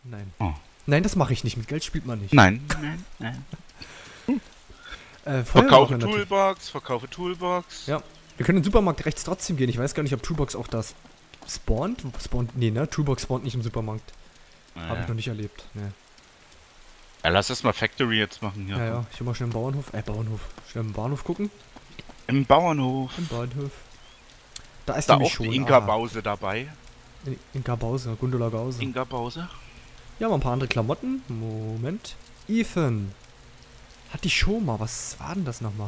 Nein. Oh. Nein, das mache ich nicht. Mit Geld spielt man nicht. Nein, nein, nein. Feuerwache natürlich. Verkaufe Toolbox. Ja. Wir können in den Supermarkt rechts trotzdem gehen. Ich weiß gar nicht, ob Toolbox auch das spawnt. Nee, ne? Toolbox spawnt nicht im Supermarkt. Naja. Habe ich noch nicht erlebt. Nee. Ja, lass erst mal Factory jetzt machen hier. Ja. Ich will mal schnell im Bauernhof. Schnell im Bahnhof gucken. Im Bauernhof. Im Bahnhof. Da ist Da nämlich auch schon. die Inka Bause dabei. Inka Bause, Gundula Gause. Inka Bause. Ja, mal ein paar andere Klamotten. Moment. Ethan. Hatte ich schon mal. Was war denn das nochmal?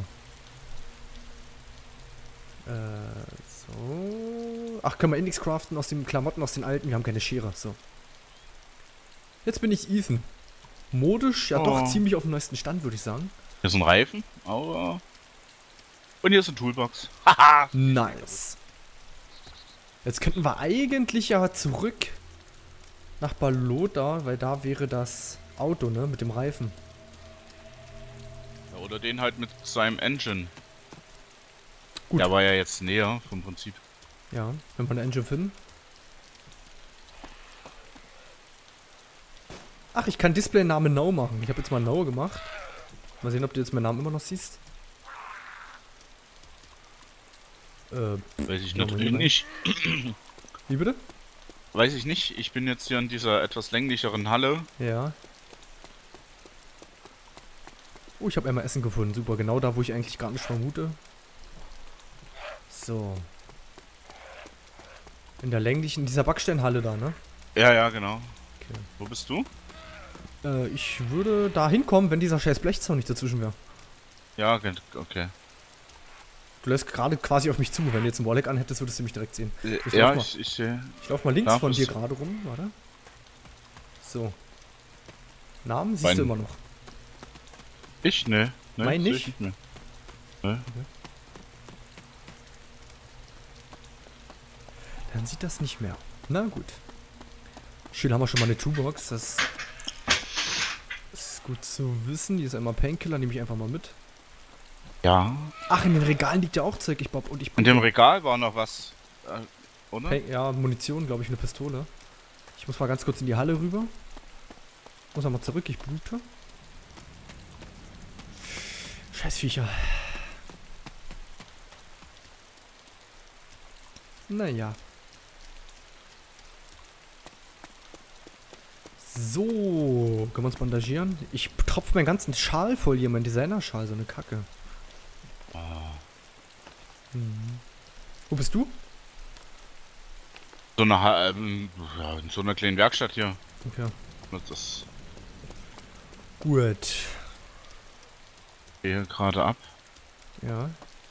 So. Ach, können wir nichts craften aus den Klamotten, aus den alten? Wir haben keine Schere. So. Jetzt bin ich Ethan. Modisch, ja doch, ziemlich auf dem neuesten Stand, würde ich sagen. Hier ist ein Reifen. Aber... Und hier ist eine Toolbox. Haha. Nice. Jetzt könnten wir eigentlich ja zurück nach Balota, weil da wäre das Auto, ne, mit dem Reifen. Ja, oder den halt mit seinem Engine. Gut. Der war ja jetzt näher vom Prinzip. Ja, wenn wir eine Engine finden. Ach, ich kann Display-Name No machen. Ich habe jetzt mal No gemacht. Mal sehen, ob du jetzt meinen Namen immer noch siehst. Weiß ich natürlich nicht. Wie bitte? Weiß ich nicht. Ich bin jetzt hier in dieser etwas länglicheren Halle. Ja. Oh, ich habe einmal Essen gefunden. Super, genau da, wo ich eigentlich gar nicht vermute. So. In der länglichen, in dieser Backsteinhalle da, ne? Ja, ja, genau. Okay. Wo bist du? Ich würde da hinkommen, wenn dieser scheiß Blechzaun nicht dazwischen wäre. Ja, okay. Du läufst gerade quasi auf mich zu. Wenn du jetzt einen Warlock anhättest, würdest du mich direkt sehen. Ich sehe. Ich laufe mal links von dir gerade rum, warte. So. Namen siehst du immer noch. Ich? Ne. Mein nicht? Ne. Okay. Dann sieht das nicht mehr. Na gut. Schön, haben wir schon mal eine Toolbox. Das ist gut zu wissen. Hier ist einmal Painkiller, nehme ich einfach mal mit. Ja. Ach, in den Regalen liegt ja auch Zeug. In dem Regal war noch was. Oder? Ja, Munition, glaube ich, eine Pistole. Ich muss mal ganz kurz in die Halle rüber. Muss mal zurück, ich blute. Scheiß Viecher. Naja. So, können wir uns bandagieren? Ich tropfe meinen ganzen Schal voll hier, mein Designer-Schal, so eine Kacke. Wo bist du? So eine, ja, in so einer kleinen Werkstatt hier. Okay. Das Gut. gehe gerade ab. Ja.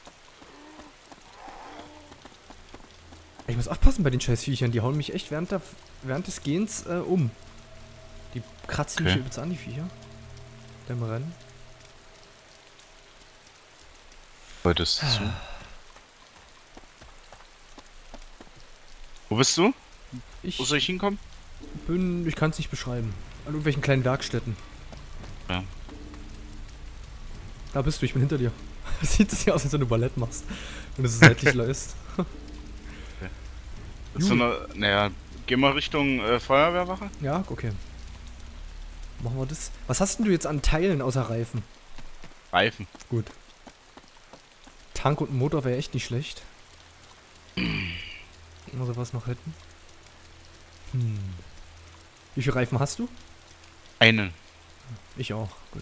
Ich muss aufpassen bei den scheiß Viechern, die hauen mich echt während des Gehens um. Die kratzen mich übelst an, die Viecher. Beim Rennen. Heute ist zu. Wo bist du? Wo soll ich hinkommen? Ich kann es nicht beschreiben. An irgendwelchen kleinen Werkstätten. Ja. Da bist du, ich bin hinter dir. Sieht es ja aus, als wenn du Ballett machst. Wenn du es seitlich läufst. Okay. Naja, geh mal Richtung Feuerwehrwache. Ja, okay. Machen wir das. Was hast denn du jetzt an Teilen außer Reifen? Reifen. Gut. Tank und Motor wäre echt nicht schlecht. Wenn wir sowas noch hätten. Wie viele Reifen hast du? Einen. Ich auch, gut.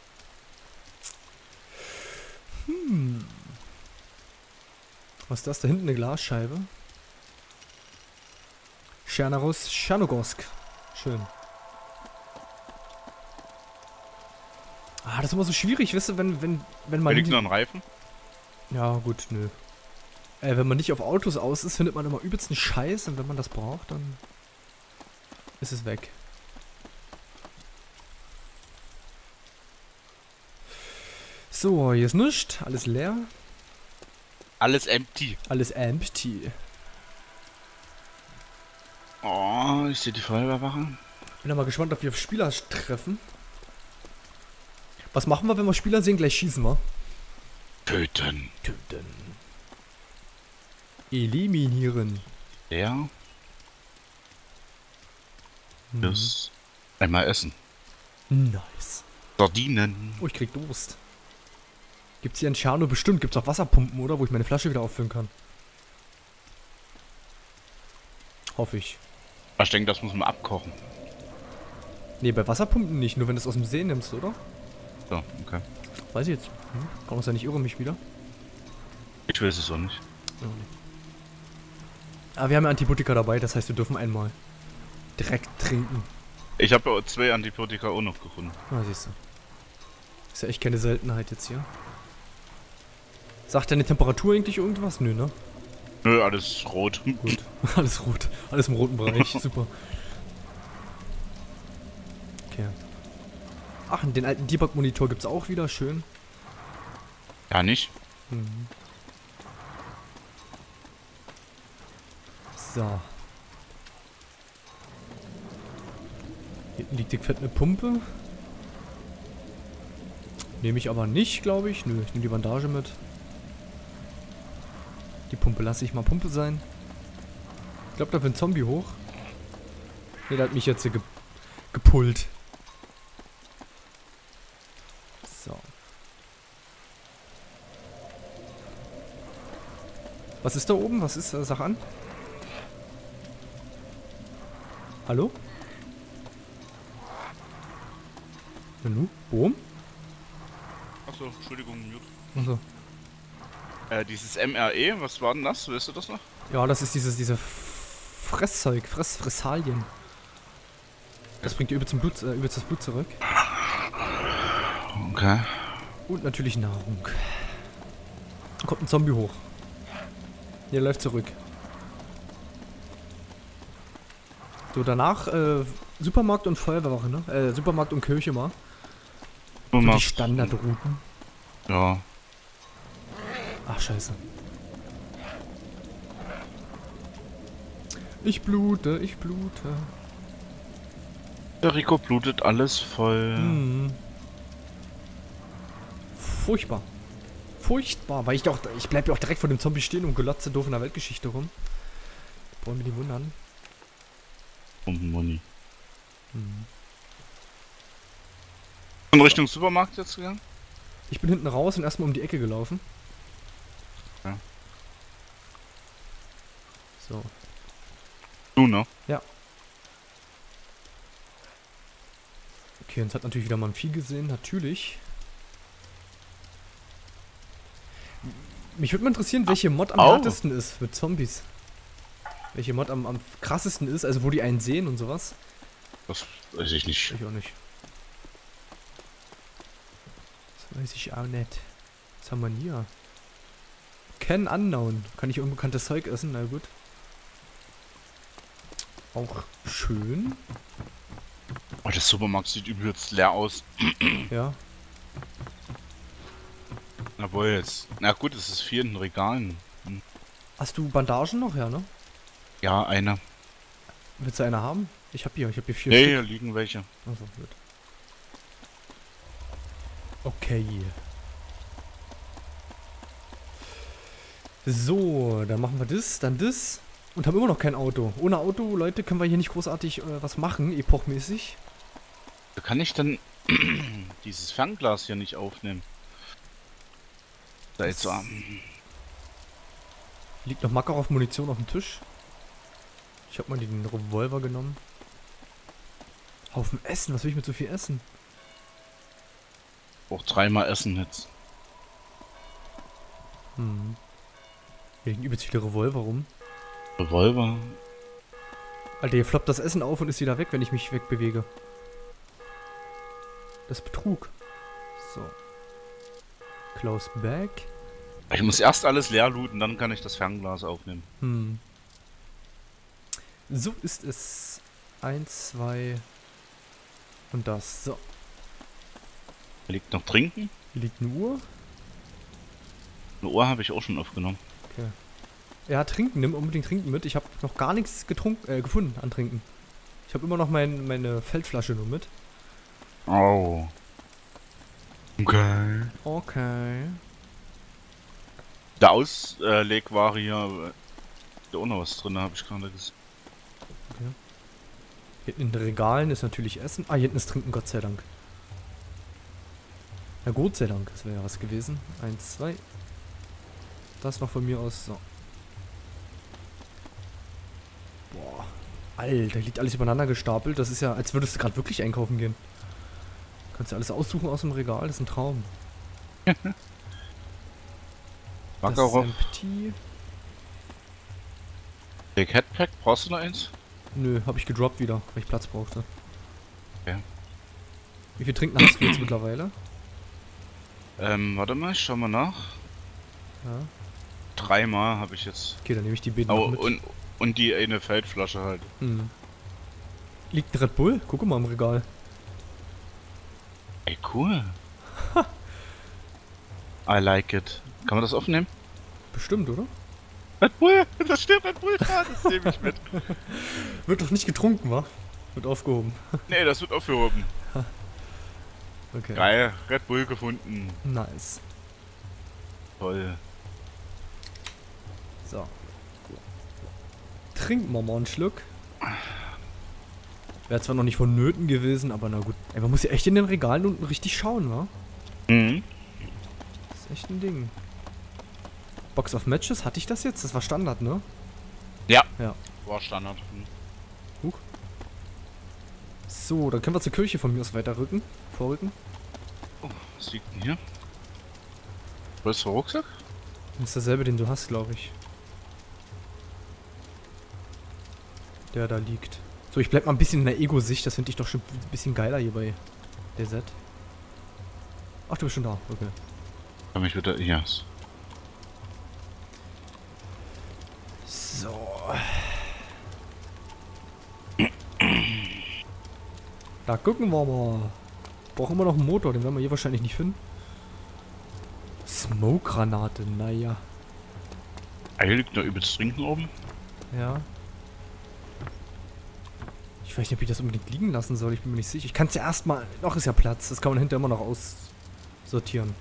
Was ist das? Da hinten eine Glasscheibe. Tschernaros Tschernogorsk. Schön. Das ist immer so schwierig, weißt du, wenn man... Liegt noch ein Reifen? Ja, gut, nö. Wenn man nicht auf Autos aus ist, findet man immer übelst einen Scheiß und wenn man das braucht, dann ist es weg. So, hier ist nichts. Alles leer. Alles empty. Alles empty. Oh, ich sehe die Feuerwehrwache. Bin ja mal gespannt, ob wir auf Spieler treffen. Was machen wir, wenn wir Spieler sehen? Gleich schießen wir. Töten. Töten. Eliminieren. Der? Das. Einmal essen. Nice. Sardinen. Oh, ich krieg Durst. Gibt's hier in Tscherno bestimmt? Gibt's auch Wasserpumpen, oder? Wo ich meine Flasche wieder auffüllen kann. Hoffe ich. Ich denke, das muss man abkochen. Nee, bei Wasserpumpen nicht. Nur wenn du es aus dem See nimmst, oder? So, okay. Weiß ich jetzt. Kann auch sein, ich irre mich wieder. Ich weiß es auch nicht. Oh, nee. Aber wir haben ja Antibiotika dabei, das heißt, wir dürfen einmal direkt trinken. Ich habe ja 2 Antibiotika auch noch gefunden. Ah, siehst du. Ist ja echt keine Seltenheit jetzt hier. Sagt deine Temperatur eigentlich irgendwas? Nö, ne? Nö, alles rot. Gut. Alles rot. Alles im roten Bereich. Super. Okay. Ach, den alten Debug-Monitor gibt's auch wieder. Schön. Ja, nicht? Mhm. So. Hinten liegt dick fett eine Pumpe. Nehme ich aber nicht, glaube ich. Nö, ich nehme die Bandage mit. Die Pumpe lasse ich mal Pumpe sein. Ich glaube, da will ein Zombie hoch. Ne, der hat mich jetzt hier gepullt. So. Was ist da oben? Was ist? Sag an. Hallo? Nanu? Boom? Achso, Entschuldigung, Mute. Achso. Dieses MRE, was war denn das? Weißt du das noch? Ja, das ist diese Fresszeug, Fressalien. Das bringt dir übelst das Blut zurück. Okay. Und natürlich Nahrung. Da kommt ein Zombie hoch. Der läuft zurück. So, danach Supermarkt und Feuerwehrwache, ne? Supermarkt und Kirche mal. So die Standardrouten. Ja. Ach, scheiße. Ich blute, ich blute. Der Rico blutet alles voll. Hm. Furchtbar. Furchtbar, weil ich bleib ja auch direkt vor dem Zombie stehen und glotze doof in der Weltgeschichte rum. Wollen wir die wundern? Money. Hm. In Richtung Supermarkt jetzt gegangen? Ich bin hinten raus und erstmal um die Ecke gelaufen. Ja. So. Du, ne? Ja. Okay, uns hat natürlich wieder mal ein Vieh gesehen, natürlich. Mich würde mal interessieren, welche Mod am härtesten ist mit Zombies. Welche Mod am krassesten ist, also wo die einen sehen und sowas. Das weiß ich nicht. Ich auch nicht. Das weiß ich auch nicht. Was haben wir denn hier? Can Unknown. Kann ich unbekanntes Zeug essen? Na gut. Auch schön. Oh, der Supermarkt sieht übelst leer aus. Ja. Jawohl jetzt. Na gut, es ist 4 in den Regalen. Hm. Hast du Bandagen noch? Ja, ne? Ja, eine. Willst du eine haben? Ich hab hier 4 Nee, Stück. hier liegen welche. Achso, gut. Okay. So, dann machen wir das, dann das. Und haben immer noch kein Auto. Ohne Auto, Leute, können wir hier nicht großartig was machen, epochmäßig. Da kann ich dann dieses Fernglas hier nicht aufnehmen. Da jetzt so. Liegt noch Makarov-Munition auf dem Tisch. Ich habe mal den Revolver genommen. Haufen Essen, was will ich mit so viel Essen? Auch 3-mal essen jetzt. Hm. Hier liegen übelst viele Revolver rum. Revolver. Alter, hier floppt das Essen auf und ist wieder weg, wenn ich mich wegbewege. Das ist Betrug. So. Close back. Ich muss erst alles leer looten, dann kann ich das Fernglas aufnehmen. Hm. So ist es. 1, 2 und das. So. Hier liegt noch Trinken. Hier liegt eine Uhr. Eine Uhr habe ich auch schon aufgenommen. Okay. Ja, trinken. Nimm unbedingt Trinken mit. Ich habe noch gar nichts gefunden an Trinken. Ich habe immer noch meine Feldflasche nur mit. Oh. Okay. Okay. Der Auslegware hier. Da auch noch was drin, habe ich gerade gesehen. Okay. Hinten in den Regalen ist natürlich Essen. Ah, hier hinten ist Trinken, Gott sei Dank. Na Gott sei Dank, das wäre ja was gewesen. 1, 2. Das noch von mir aus. So. Boah. Alter, liegt alles übereinander gestapelt. Das ist ja, als würdest du gerade wirklich einkaufen gehen. Kannst du alles aussuchen aus dem Regal, das ist ein Traum. Das ist empty. Big Headpack, brauchst du noch eins? Nö, hab ich gedroppt wieder, weil ich Platz brauchte. Ja. Wie viel Trinken hast du jetzt mittlerweile? Warte mal, ich schau mal nach. Ja. 3-mal habe ich jetzt. Okay, dann nehme ich die beiden Oh, noch mit. und die eine Feldflasche halt. Hm. Liegt ein Red Bull? Guck mal im Regal. Ey, cool. I like it. Kann man das aufnehmen? Bestimmt, oder? Red Bull! Da steht Red Bull da, das nehme ich mit. Wird doch nicht getrunken, wa? Wird aufgehoben. Nee, das wird aufgehoben. Okay. Geil, Red Bull gefunden. Nice. Toll. So. Trinken wir mal einen Schluck. Wäre zwar noch nicht vonnöten gewesen, aber na gut. Ey, man muss ja echt in den Regalen unten richtig schauen, wa? Mhm. Das ist echt ein Ding. Box of Matches, hatte ich das jetzt? Das war Standard, ne? Ja. Ja. War Standard. Huch. So, dann können wir zur Kirche von mir aus weiterrücken. Vorrücken. Oh, was liegt denn hier? Was ist der Rucksack? Das ist derselbe, den du hast, glaube ich. Der da liegt. So, ich bleib mal ein bisschen in der Ego-Sicht. Das finde ich doch schon ein bisschen geiler hier bei der Set. Ach, du bist schon da. Okay. Komm ich wieder. Ja. So. Da gucken wir mal. Brauchen wir noch einen Motor, den werden wir hier wahrscheinlich nicht finden. Smoke-Granate, naja. Hier liegt noch übelst Trinken oben. Ja. Ich weiß nicht, ob ich das unbedingt liegen lassen soll, ich bin mir nicht sicher. Ich kann es ja erstmal. Noch ist ja Platz, das kann man hinterher immer noch aussortieren.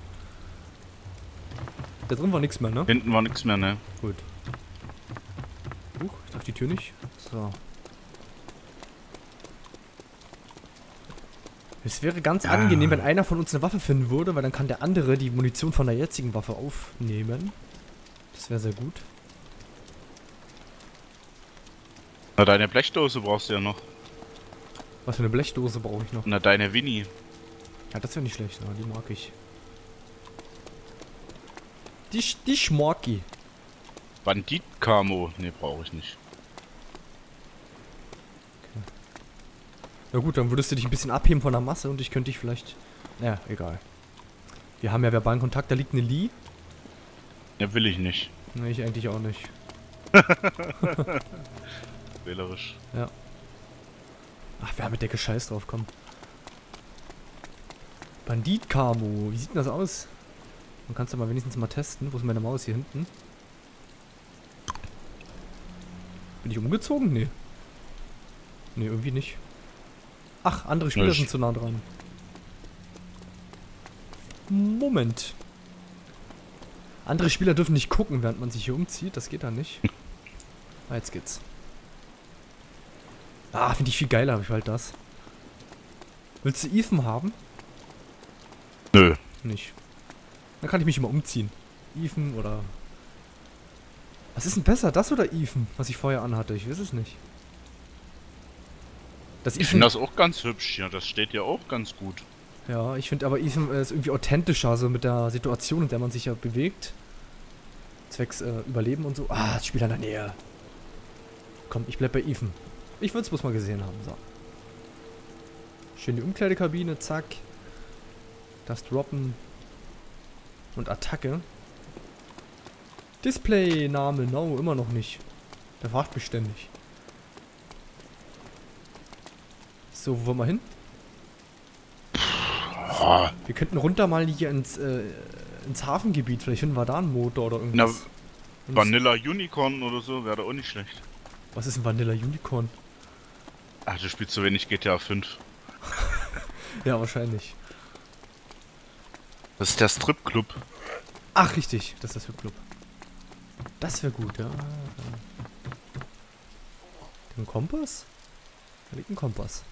Da drin war nichts mehr, ne? Hinten war nichts mehr, ne? Gut. Ich darf die Tür nicht. So. Es wäre ganz angenehm, wenn einer von uns eine Waffe finden würde, weil dann kann der andere die Munition von der jetzigen Waffe aufnehmen. Das wäre sehr gut. Na, deine Blechdose brauchst du ja noch. Was für eine Blechdose brauche ich noch? Na, deine Winnie. Ja, das wäre nicht schlecht, ja, die mag ich. Die Schmorki. Bandit-Camo. Ne, brauche ich nicht. Na gut, dann würdest du dich ein bisschen abheben von der Masse und ich könnte dich vielleicht... Ja, egal. Wir haben ja verbalen Kontakt, da liegt eine Lee. Ja, will ich nicht. Ne, ich eigentlich auch nicht. Wählerisch. Ja. Ach, wer mit der Gescheiß drauf kommt. Bandit-Camo. Wie sieht denn das aus? Man kann es ja mal wenigstens mal testen. Wo ist meine Maus? Hier hinten. Bin ich umgezogen? Nee. Nee, irgendwie nicht. Ach, andere Spieler sind zu nah dran. Moment. Andere Spieler dürfen nicht gucken, während man sich hier umzieht. Das geht da nicht. Ah, jetzt geht's. Ah, finde ich viel geiler, habe ich halt das. Willst du Ethan haben? Nö. Nicht. Dann kann ich mich immer umziehen. Ethan oder... Was ist denn besser, das oder Ethan, was ich vorher anhatte? Ich weiß es nicht. Das Ich finde das auch ganz hübsch, ja, das steht ja auch ganz gut. Ja, ich finde aber Ethan ist irgendwie authentischer, so mit der Situation, in der man sich ja bewegt. Zwecks Überleben und so. Ah, das Spiel in der Nähe. Komm, ich bleib bei Ethan. Ich würde es bloß mal gesehen haben, so. Schön die Umkleidekabine, zack. Das Droppen. Und Attacke. Display, Name, no, immer noch nicht. Der fragt mich ständig. So, wo wollen wir hin? Wir könnten runter mal hier ins Hafengebiet. Vielleicht finden wir da einen Motor oder irgendwas. Na, Vanilla Unicorn oder so wäre da auch nicht schlecht. Was ist ein Vanilla Unicorn? Ach, du spielst so wenig GTA 5. Ja, wahrscheinlich. Das ist der Stripclub. Ach, richtig. Das ist das für Club. Das wäre gut, ja. Den Kompass? Da liegt ein Kompass.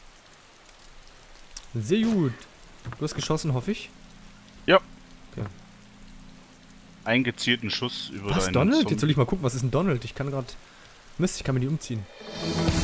Sehr gut. Du hast geschossen, hoffe ich. Ja. Okay. Einen gezielten Schuss über Was, deinen Donald? Zombie. Jetzt soll ich mal gucken, was ist ein Donald? Ich kann gerade... Mist, ich kann mir die umziehen.